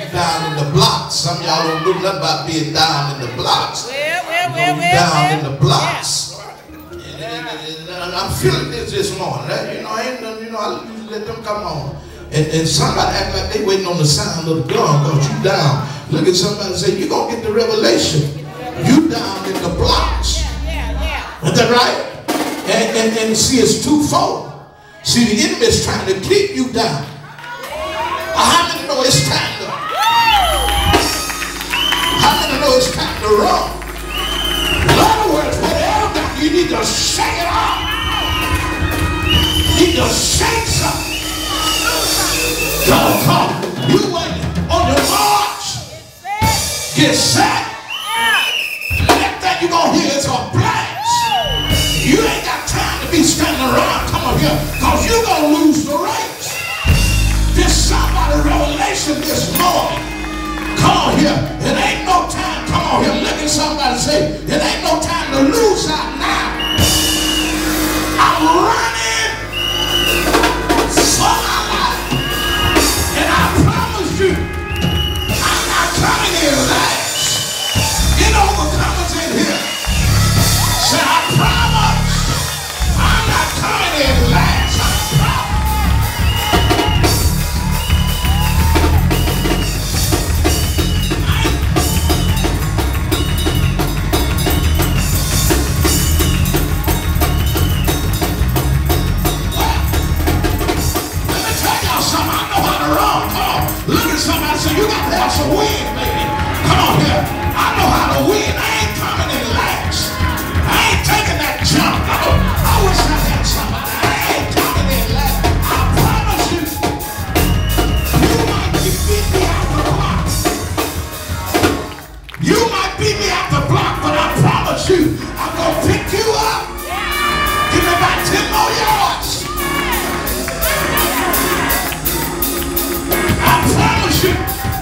down in the blocks. Some of y'all don't know nothing about being down in the blocks. Down in the blocks. And I'm feeling this morning. You know, I usually let them come on. And somebody act like they waiting on the sound of the gun because you down. Look at somebody and say, you're going to get the revelation. You down in the blocks. Is that right? And see, it's twofold. See, the enemy is trying to keep you down. How many know it's time to? How many know it's time to run? In other words, whatever that you need to shake it off. You need to shake something. Come. You waiting on your march. Get set. Next thing you're going to hear is a blast. You ain't got time to be standing around. Come on here. Because you're going to lose the race. There's somebody revelation this morning. Come on here. It ain't no time. Come on here. Look at somebody and say, it ain't no time to lose out now. I'm running for my life. And I promise you, I'm not coming here last. Get overcomers in here. Say, I promise, I'm not coming in last. I promise. Let me tell y'all something. I know how to run. Come on. Look at somebody and say, you got to have some wind, baby. Come on here. I know how to win. I ain't coming in last. I ain't taking that jump. I wish I had somebody. I ain't coming in last. I promise you. You might beat me out the block. You might beat me out the block, but I promise you, I'm going to pick you up. Give me about 10 more yards. I promise you.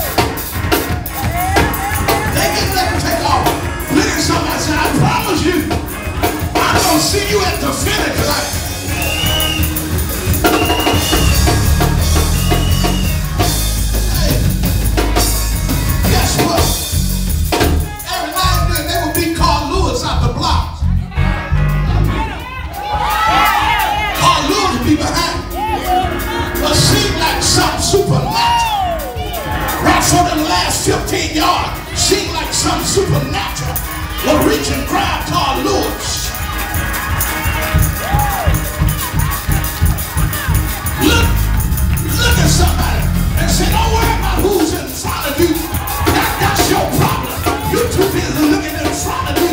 They can let me take off. Look at somebody and say, I promise you, I'm going to see you at the finish line. Hey, guess what? Every now and then they would be Carl Lewis out the block. Carl Lewis would be behind. But seemed like something supernatural. Right for the last 15 yards. Seemed like something supernatural. Will reach and grab Carl Lewis. Look at somebody and say, don't worry about who's in front of you. That's your problem. You're too busy looking in front of you.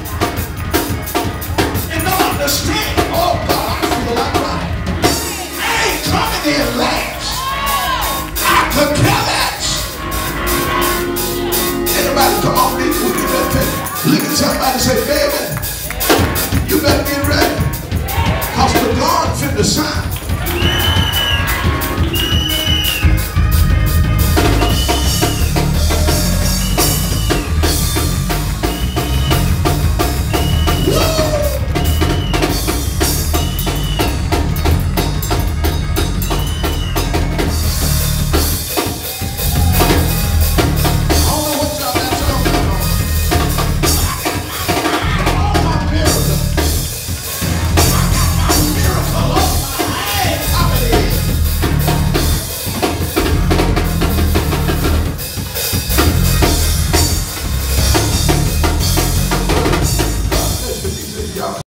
And don't understand. Oh God, I feel like crying. I ain't coming in last. I could